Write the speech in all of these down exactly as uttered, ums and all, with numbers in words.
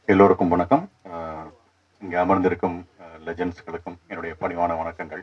எல்லோருக்கும் வணக்கம். இங்கே அமர்ந்திருக்கும் லெஜெண்ட்ஸ்களுக்கும் என்னுடைய பணிவான வணக்கங்கள்.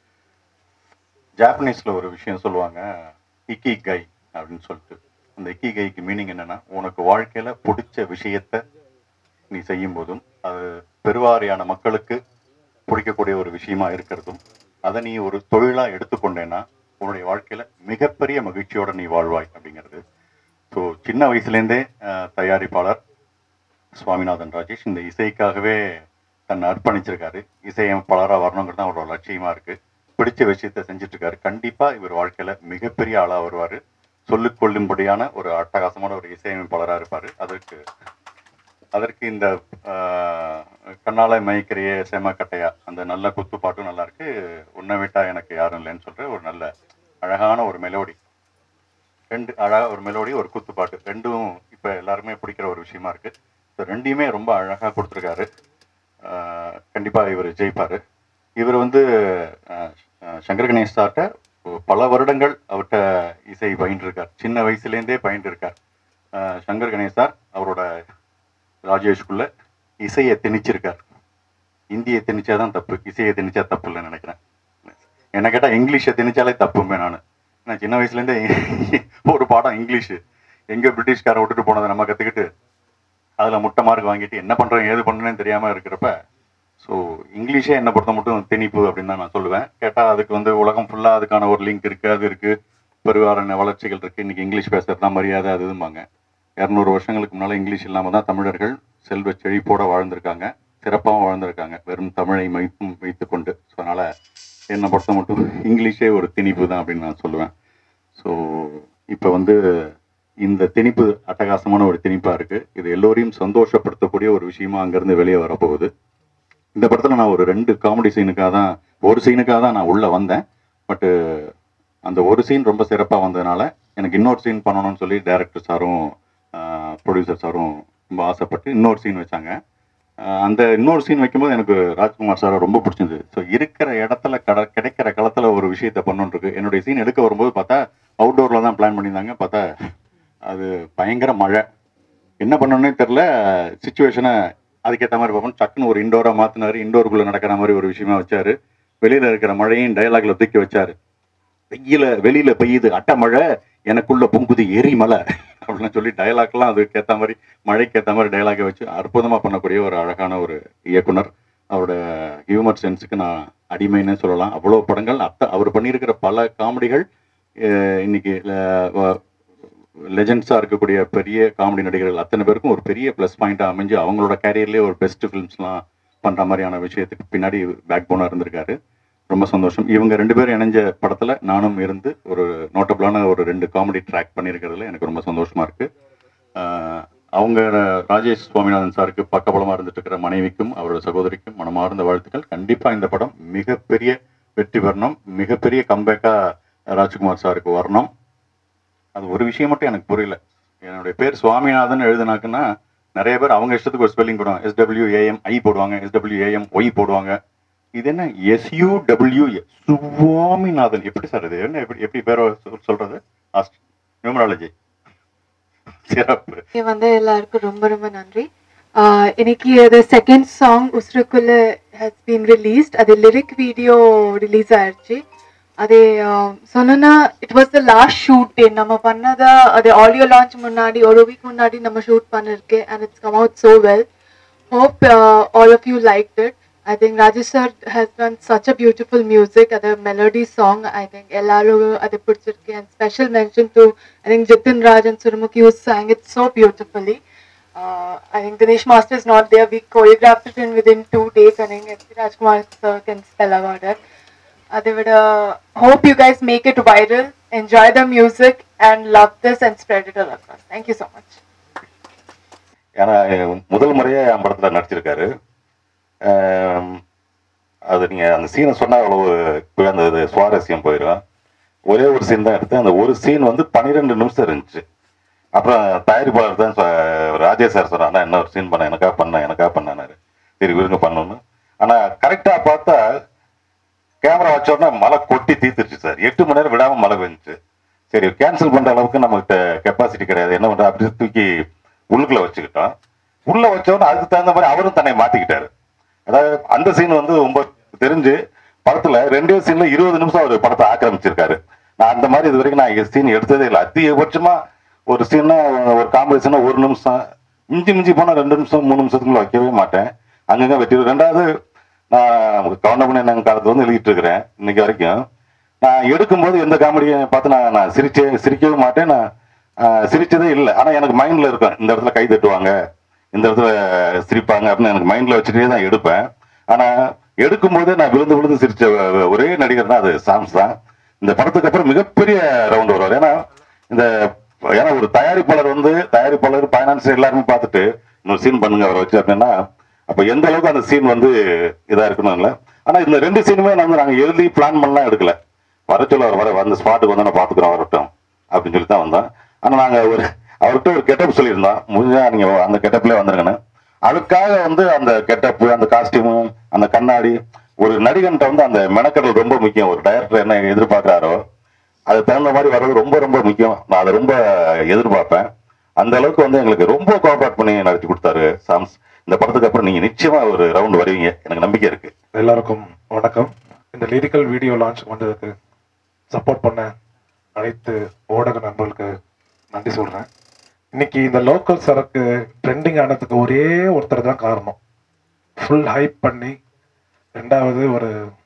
ஜாப்பனீஸில் ஒரு விஷயம் சொல்லுவாங்க, இக்கி கை அப்படின்னு சொல்லிட்டு. அந்த இக்கி கைக்கு மீனிங் என்னென்னா, உனக்கு வாழ்க்கையில் பிடிச்ச விஷயத்தை நீ செய்யும் போதும் அது பெருவாரியான மக்களுக்கு பிடிக்கக்கூடிய ஒரு விஷயமா இருக்கிறதும் அதை நீ ஒரு தொழிலாக எடுத்துக்கொண்டேன்னா உன்னுடைய வாழ்க்கையில் மிகப்பெரிய மகிழ்ச்சியோடு நீ வாழ்வாய் அப்படிங்கிறது. ஸோ சின்ன வயசுலேருந்தே தயாரிப்பாளர் சுவாமிநாதன் ராஜேஷ் இந்த இசைக்காகவே தன்னை அர்ப்பணிச்சிருக்காரு. இசையமைப்பாளராக வரணுங்கிறது தான் அவரோட லட்சியமாக இருக்குது. பிடிச்ச விஷயத்தை செஞ்சிட்ருக்காரு. கண்டிப்பாக இவர் வாழ்க்கையில் மிகப்பெரிய ஆளாக வருவார். சொல்லிக்கொள்ளும்படியான ஒரு அட்டகாசமான ஒரு இசையமைப்பாளராக இருப்பார். அதற்கு அதற்கு இந்த கண்ணால மயக்கிறையே செம கட்டையா அந்த நல்ல குத்துப்பாட்டும் நல்லாயிருக்கு. உன்னை விட்டா எனக்கு யாரும் இல்லைன்னு சொல்கிற ஒரு நல்ல அழகான ஒரு மெலோடி, ரெண்டு அழகாக ஒரு மெலோடி ஒரு குத்துப்பாட்டு ரெண்டும் இப்போ எல்லாருமே பிடிக்கிற ஒரு விஷயமா இருக்குது. ஸோ ரெண்டையுமே ரொம்ப அழகாக கொடுத்துருக்காரு. கண்டிப்பாக இவர் ஜெயிப்பார். இவர் வந்து சங்கர் கணேஷ் சார்ட்ட பல வருடங்கள் அவர்கிட்ட இசை பயின்றிருக்கார். சின்ன வயசுலேருந்தே பயின்றிருக்கார். சங்கர் கணேஷ் சார் அவரோட ராஜேஷ்குள்ள இசையை திணிச்சிருக்கார். இந்தியை திணிச்சா தான் தப்பு, இசையை திணிச்சா தப்பு இல்லைன்னு நினைக்கிறேன். என்ன கேட்டால் இங்கிலீஷை திணிச்சாலே தப்புமே. நான் நான் சின்ன வயசுலேருந்தே ஒரு பாடம் இங்கிலீஷு எங்கே பிரிட்டிஷ்காரை விட்டுட்டு போனதை நம்ம கற்றுக்கிட்டு அதில் முட்டை மார்க் வாங்கிட்டு என்ன பண்ணுறேன் ஏது பண்ணுறேன்னு தெரியாமல் இருக்கிறப்ப, ஸோ இங்கிலீஷே என்னை பொறுத்த மட்டும் திணிப்பு அப்படின்னு தான் நான் சொல்லுவேன். கேட்டால் அதுக்கு வந்து உலகம் ஃபுல்லாக அதுக்கான ஒரு லிங்க் இருக்குது, அது இருக்குது, பெருவாரான வளர்ச்சிகள் இருக்குது. இன்றைக்கி இங்கிலீஷ் பேசுகிறது தான் மரியாதை அது இதும்பாங்க. இரநூறு வருஷங்களுக்கு முன்னால் இங்கிலீஷ் இல்லாமல் தான் தமிழர்கள் செல்வ செழிப்போடு வாழ்ந்திருக்காங்க, சிறப்பாகவும் வாழ்ந்திருக்காங்க, வெறும் தமிழை மைத்தும் வைத்து கொண்டு. ஸோ அதனால் என்னை பொறுத்த மட்டும் இங்கிலீஷே ஒரு திணிப்பு தான் அப்படின்னு நான் சொல்லுவேன். ஸோ இப்போ வந்து இந்த திணிப்பு அட்டகாசமான ஒரு திணிப்பாக இருக்குது. இது எல்லோரையும் சந்தோஷப்படுத்தக்கூடிய ஒரு விஷயமா அங்கேருந்து வெளியே வரப்போகுது. இந்த படத்தில் நான் ஒரு ரெண்டு காமெடி சீனுக்காக தான் ஒரு சீனுக்காக தான் நான் உள்ளே வந்தேன். பட்டு அந்த ஒரு சீன் ரொம்ப சிறப்பாக வந்ததுனால எனக்கு இன்னொரு சீன் பண்ணணும்னு சொல்லி டைரக்டர் சாரும் ப்ரொடியூசர் சாரும் ரொம்ப ஆசைப்பட்டு இன்னொரு சீன் வச்சாங்க. அந்த இன்னொரு சீன் வைக்கும்போது எனக்கு ராஜ்குமார் சாரை ரொம்ப பிடிச்சிருந்தது. ஸோ இருக்கிற இடத்துல கட கிடைக்கிற களத்தில் ஒரு விஷயத்தை பண்ணணுன்ருக்கு. என்னுடைய சீன் எடுக்க வரும்போது பார்த்தா அவுட்டோரில் தான் பிளான் பண்ணியிருந்தாங்க. பார்த்தா அது பயங்கர மழை, என்ன பண்ணணுன்னே தெரில. சுச்சுவேஷனை அதுக்கேற்ற மாதிரி பார்ப்போம். டக்குன்னு ஒரு இண்டோராக மாற்றினார். இண்டோருக்குள்ளே நடக்கிற மாதிரி ஒரு விஷயமா வச்சார். வெளியில் இருக்கிற மழையும் டைலாகில் தூக்கி வச்சார். வெயில வெளியில் பெய்யுது அட்டை மழை, எனக்குள்ள பொங்குது எரி மலை அப்படின்னு சொல்லி டைலாக்லாம் அதுக்கேற்ற மாதிரி மழைக்கேற்ற மாதிரி டைலாகை வச்சு அற்புதமாக பண்ணக்கூடிய ஒரு அழகான ஒரு இயக்குனர். அவரோட ஹியூமர் சென்ஸுக்கு நான் அடிமைன்னு சொல்லலாம். அவ்வளோ படங்கள் அத்தை அவர் பண்ணியிருக்கிற பல காமெடிகள் இன்னைக்கு லெஜெண்ட்ஸாக இருக்கக்கூடிய பெரிய காமெடி நடிகர்கள் அத்தனை பேருக்கும் ஒரு பெரிய ப்ளஸ் பாயிண்ட்டாக அமைஞ்சு அவங்களோட கேரியர்லேயே ஒரு பெஸ்ட் ஃபிலிம்ஸ்லாம் பண்ணுற மாதிரியான விஷயத்துக்கு பின்னாடி பேக் போனாக இருந்திருக்காரு. ரொம்ப சந்தோஷம். இவங்க ரெண்டு பேரும் இணைஞ்ச படத்தில் நானும் இருந்து ஒரு நோட்டபிளான ஒரு ரெண்டு காமெடி ட்ராக் பண்ணியிருக்கிறதுல எனக்கு ரொம்ப சந்தோஷமாக இருக்குது. அவங்க ராஜேஷ் சுவாமிநாதன் சாருக்கு பக்கபலமாக இருந்துட்டு இருக்கிற மனைவிக்கும் அவரோட சகோதரிக்கும் மனமார்ந்த வாழ்த்துக்கள். கண்டிப்பாக இந்த படம் மிகப்பெரிய வெற்றி பெறணும், மிகப்பெரிய கம்பேக்காக ராஜ்குமார் சாருக்கு வரணும். அது ஒரு விஷயம் மட்டும் எனக்கு புரியல. என்னுடைய பேர் சுவாமிநாதன் எழுதுனாக்குன்னா நிறைய பேர் அவங்க இஷ்டத்துக்கு ஒரு ஸ்பெல்லிங் போடுவாங்க. எஸ்டபிள்யூஏஎம் ஐ போடுவாங்க, எஸ்டபிள்யூஏஎம் ஒய் போடுவாங்க. இது என்ன எஸ்யூடபிள்யூ சுவாமிநாதன்? எப்படி சார் இது என்ன எப்படி எப்படி பேரை சொல்றது? நியூமராலஜி சிறப்பு. வந்து எல்லாருக்கும் ரொம்ப ரொம்ப நன்றி. இன்னைக்கு அது செகண்ட் சாங் உசுருக்குள்ள ஹஸ் பீன் ரிலீஸ்ட். அது லிரிக் வீடியோ ரிலீஸ் ஆயிடுச்சு. அதே சொன்னா it was the last shoot day. நம்ம பண்ணதா அது ஆடியோ லான்ச் முன்னாடி ஒரு வீக் முன்னாடி நம்ம ஷூட் பண்ணிருக்கேன். And it's come out so well. Hope uh, all of you liked it. I think Rajesh sir has done such a beautiful music. The melody song, I think ellaru adu pidichirke. And special mention to I think Jitin Raj and Surmukhi who sang it so beautifully. Uh, I think Dinesh Master is not there. We choreographed it in within two days. I think S P Rajkumar sir can spell about it. I would uh, hope you guys make it viral, enjoy the music and love this and spread it all across. Thank you so much. ஏன்னா முதல் முறையே என் படத்தில் நடிச்சிருக்காரு. அது நீங்கள் அந்த சீனை சொன்னால் அவ்வளவு அந்த சுவாரஸ்யம் போயிடும். ஒரே ஒரு சீன் தான் எடுத்தேன். அந்த ஒரு சீன் வந்து பன்னிரெண்டு நிமிஷம் இருந்துச்சு. அப்புறம் தயாரிப்பாளர் தான் ராஜேஷ் சார் சொன்னாங்க, என்ன ஒரு சீன் பண்ண எனக்கா பண்ண எனக்கா பண்ணாரு. சரி விருங்க பண்ணணும்னு. ஆனால் கரெக்டாக பார்த்தா கேமரா வச்சோடனே மழை கொட்டி தீர்த்துருச்சு சார். எட்டு மணி நேரம் விடாமல் மழை பெஞ்சிச்சு. சரி கேன்சல் பண்ணுற அளவுக்கு நம்மகிட்ட கெப்பாசிட்டி கிடையாது. என்ன பண்ணுறோம் அப்படி தூக்கி உள்ளுக்குள்ள வச்சுக்கிட்டோம். உள்ள வச்சவொன்னு அதுக்கு தகுந்த மாதிரி அவரும் தன்னை மாத்திக்கிட்டாரு. அதாவது அந்த சீன் வந்து ரொம்ப தெரிஞ்சு படத்துல ரெண்டே சீன்ல இருபது நிமிஷம் அவர் படத்தை ஆக்கிரமிச்சிருக்காரு. நான் அந்த மாதிரி இது வரைக்கும் நான் சீன் எடுத்ததே இல்லை. அதிகபட்சமா ஒரு சீனா ஒரு காமெடி சீனா ஒரு நிமிஷம், மிஞ்சி மிஞ்சி போனா ரெண்டு நிமிஷம் மூணு நிமிஷத்துக்குள்ள வைக்கவே மாட்டேன். அங்கங்க வெட்டி. ரெண்டாவது நான் கவுண்டமணி என் காலத்துல வந்து எழுதிட்டு இருக்கிறேன் இன்னைக்கு வரைக்கும். நான் எடுக்கும்போது எந்த காமெடியை பார்த்து நான் நான் சிரிச்சே சிரிக்கவே மாட்டேன். நான் சிரிச்சதே இல்லை. ஆனா எனக்கு மைண்ட்ல இருக்கும் இந்த இடத்துல கை தட்டுவாங்க, இந்த இடத்துல சிரிப்பாங்க அப்படின்னு எனக்கு மைண்ட்ல வச்சுட்டே தான் எடுப்பேன். ஆனா எடுக்கும்போதே நான் விழுந்து விழுந்து சிரிச்ச ஒரே நடிகர் தான் அது சாம்ஸ் தான். இந்த படத்துக்கு அப்புறம் மிகப்பெரிய ரவுண்ட் வருவார். ஏன்னா இந்த ஏன்னா ஒரு தயாரிப்பாளர் வந்து தயாரிப்பாளர் பைனான்ஸ் எல்லாருமே பார்த்துட்டு இன்னொரு சீன் பண்ணுங்க அவரை வச்சு அப்படின்னா அப்ப எந்த அளவுக்கு அந்த சீன் வந்து இதா இருக்கணும் இல்லை. ஆனா இந்த ரெண்டு சீனுமே வந்து நாங்க எழுதி பிளான் பண்ணலாம் எடுக்கல. வர சொல்ல அவர் வர அந்த ஸ்பாட்டுக்கு வந்து நான் பாத்துக்கிறோம் வரட்டும் அப்படின்னு சொல்லி தான் வந்தோம். ஆனா நாங்க ஒரு அவர்கிட்ட ஒரு கெட்டப் சொல்லியிருந்தோம், முடிஞ்சா நீங்க அந்த கெட்டப்லேயே வந்துருங்கன்னு. அதுக்காக வந்து அந்த கெட்டப்பு, அந்த காஸ்டியூமு, அந்த கண்ணாடி, ஒரு நடிகன்ட்ட வந்து அந்த மெனக்கடல் ரொம்ப முக்கியம். ஒரு டைரக்டர் என்ன எதிர்பார்க்கிறாரோ அது தகுந்த மாதிரி வர்றது ரொம்ப ரொம்ப முக்கியம். நான் அதை ரொம்ப எதிர்பார்ப்பேன். அந்த அளவுக்கு வந்து எங்களுக்கு ரொம்ப கோஆப்ரேட் பண்ணி நடத்தி கொடுத்தாரு சாம்ஸ். இந்த படத்துக்கு அப்புறம் நீங்க நிச்சயமா ஒரு ரவுண்ட் வருவீங்க, எனக்கு நம்பிக்கை இருக்கு. எல்லாருக்கும் வணக்கம். இந்த லிரிக்கல் வீடியோ லான்ச் வந்ததுக்கு சப்போர்ட் பண்ண அனைத்து ஊடக நண்பர்களுக்கு நன்றி சொல்றேன். இன்னைக்கு இந்த லோக்கல் சரக்கு ட்ரெண்டிங் ஆனதுக்கு ஒரே ஒருத்தர் தான் காரணம். ஃபுல் ஹைப் பண்ணி ரெண்டாவது ஒரு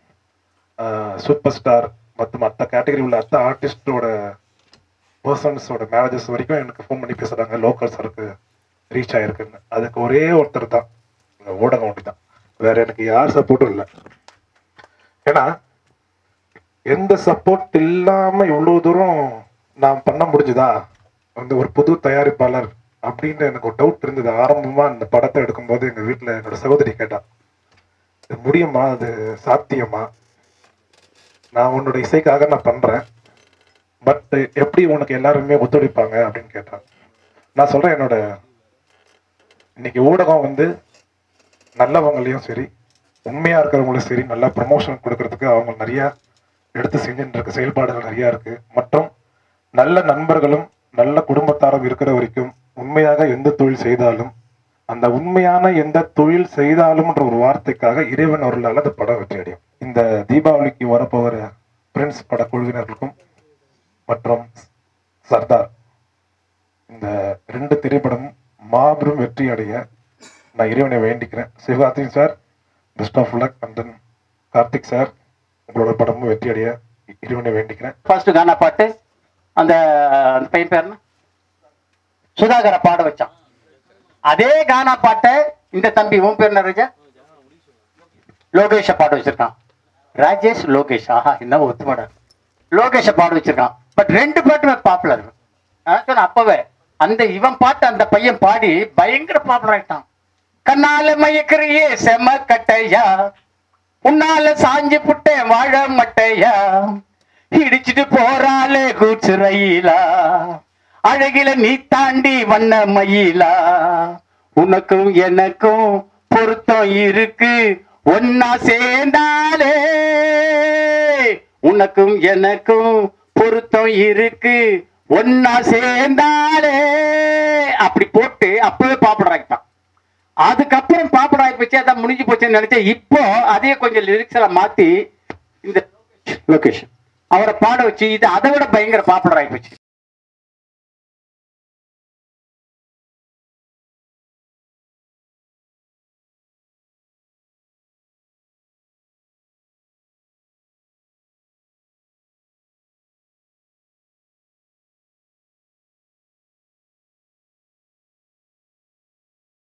சூப்பர் ஸ்டார் மற்ற மற்ற கேட்டகரி உள்ள அத்த ஆர்டிஸ்டோட பர்சன்ஸோட மேனேஜர்ஸ் வரைக்கும் எனக்கு ஃபோன் பண்ணி பேசுறாங்க லோக்கல் சரக்கு ரீச் ஆயிருக்குன்னு. அதுக்கு ஒரே ஒருத்தர் தான், ஊடகம் ஒன்று தான். வேற எனக்கு யார் சப்போர்ட்டும் இல்லை. ஏன்னா எந்த சப்போர்ட் இல்லாம இவ்வளவு தூரம் நான் பண்ண முடிஞ்சுதா வந்து ஒரு புது தயாரிப்பாளர் அப்படின்னு எனக்கு ஒரு டவுட் இருந்தது. ஆரம்பமா இந்த படத்தை எடுக்கும்போது எங்க வீட்டுல என்னோட சகோதரி கேட்டா, இது முடியுமா, அது சாத்தியமா, நான் உன்னோட இசைக்காக நான் பண்றேன், பட் எப்படி உனக்கு எல்லாருமே ஒத்துழைப்பாங்க அப்படின்னு கேட்டான். நான் சொல்றேன், என்னோட இன்னைக்கு ஊடகம் வந்து நல்லவங்களையும் சரி உண்மையா இருக்கிறவங்களும் சரி நல்லா ப்ரமோஷன் கொடுக்கறதுக்கு அவங்க நிறைய எடுத்து செஞ்சுட்டு இருக்க செயல்பாடுகள் நிறைய இருக்கு. மற்றும் நல்ல நண்பர்களும் நல்ல குடும்பத்தாரும் இருக்கிற வரைக்கும் உண்மையாக எந்த தொழில் செய்தாலும் அந்த உண்மையான எந்த தொழில் செய்தாலும்ன்ற ஒரு வார்த்தைக்காக இறைவன் அவர்களால் அந்த படம் வெற்றி அடையும். இந்த தீபாவளிக்கு வரப்போகிற பிரின்ஸ் பட குழுவினர்களுக்கும் மற்றும் சர்தார் இந்த ரெண்டு திரைப்படமும் மாபெரும் வெற்றி அடைய நான் இறைவனை வேண்டிக்கிறேன். Sivakarthik sir best of luck. And then Karthik sir உங்களோட படமும் வெற்றி அடைய இறைவனை வேண்டிக்கிறேன். ஃபர்ஸ்ட் கானா பாட்டு அந்த பையன் பேர் சுதாகரை பாட வச்சான். அதே கானா பாட்டை இந்த தம்பி உன் பேர் ராஜா லோகேஷ பாட வச்சிருக்கான். ராஜேஷ் லோகேஷ், ஆஹா என்ன ஒத்துமாடா, லோகேஷ பாட வச்சிருக்கான். பட் ரெண்டு பாட்டுமே பாப்புலர். அப்பவே அந்த இவன் பாட்டு அந்த பையன் பாடி பயங்கர பாப்புலர் ஆயிட்டான். கண்ணால மயக்கிறியே செம கட்டையா, உன்னால சாஞ்சு புட்டேன் வாழ மட்டையா, இடிச்சிட்டு போறாலே கூச்சு ரயிலா, அழகில நீ தாண்டி வண்ண மயிலா, உனக்கும் எனக்கும் பொருத்தம் இருக்கு ஒன்னா சேர்ந்தாலே, உனக்கும் எனக்கும் பொருத்தம் இருக்கு ஒன்னா சேர்ந்தாலே அப்படி போட்டு அப்பவே பாப்புலர் ஆகிட்டான். அதுக்கப்புறம் பாப்புலர் ஆகி போச்சு, அதான் முடிஞ்சு போச்சுன்னு நினைச்சேன். இப்போ அதே கொஞ்சம் லிரிக்ஸ் எல்லாம் மாத்தி இந்த லொகேஷன் அவரை பாட வச்சு இது அதை விட பயங்கர பாப்புலர் ஆகி போச்சு.